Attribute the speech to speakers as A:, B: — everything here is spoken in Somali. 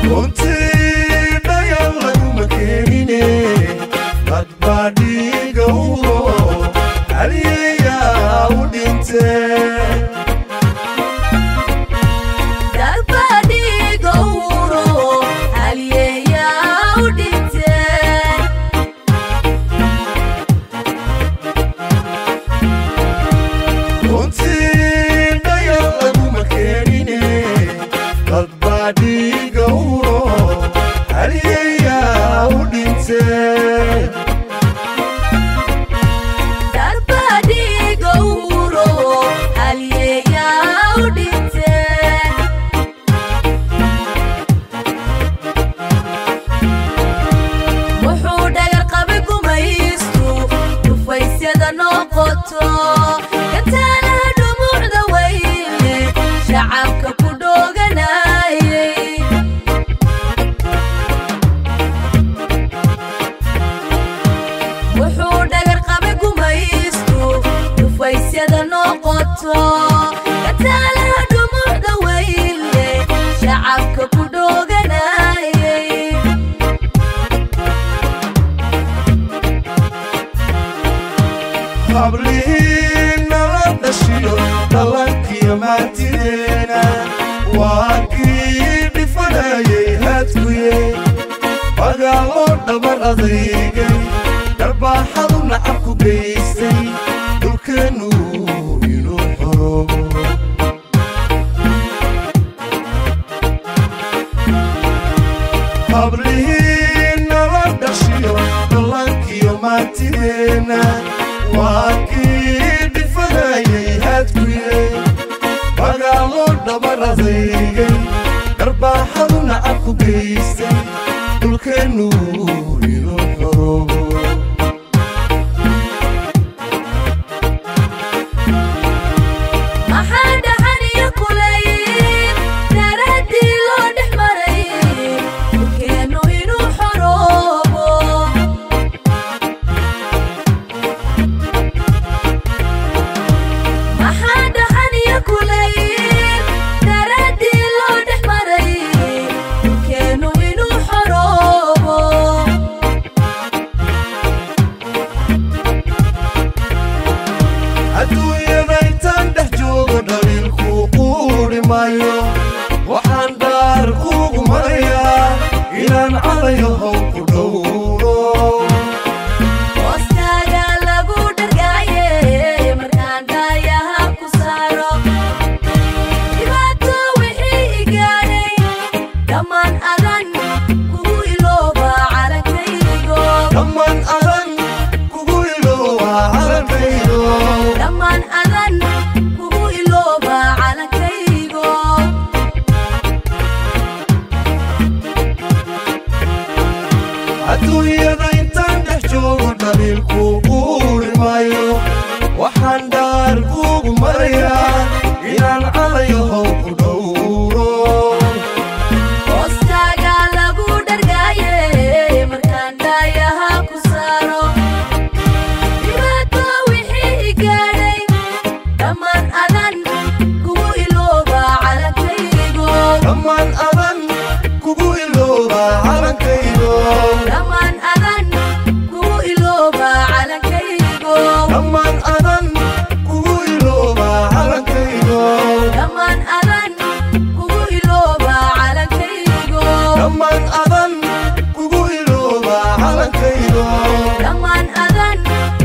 A: runtii dhayal laguma keenine dad baa dhiiga uro haliyayaa u dhintee habliina la dhashiyo dhalankiyo maatideena waa kii dhifanayay hadkuye magaaloo dhabar adaygay darbaaxadu nacab ku geystay dhulkeennu inuu xoroobo habliina la dhashiyo dhalankiyo maatideena waa kii dhifanayay hadkuye magaaloo dhabar adaygay darbaaxadu nacab ku geystay dhulkeennu inuu xoroobo waxaan dhaar kuugu marayaa inaan calayo how ku dhowro hooskaaga lagu dhargaaye markaan dhaayaha ku saaro dhibaato wixii igaaday dhammaan adan kugu ilooba calankaygo dhammaan adan kugu ilooba calankaygo dhammaan adan kugu ilooba calankaygo adduunyada intaan dhex joogo dhaliilku quuri maayo waxaan dhaar kuugu marayaa inaan calayo how ku dhowro hooskaaga lagu dhargaaye markaan dhaayaha ku saaro dhibaato wixii igaaday dhammaan adan kugu ilooba calankaygo dhammaan adan kugu ilooba calankaygo dhammaan adan kugu ilooba calankaygo dhammaan adan kugu ilooba calankaygo dhammaan adan kugu ilooba calankaygo dhammaan adan kugu ilooba calankaygo dhammaan adan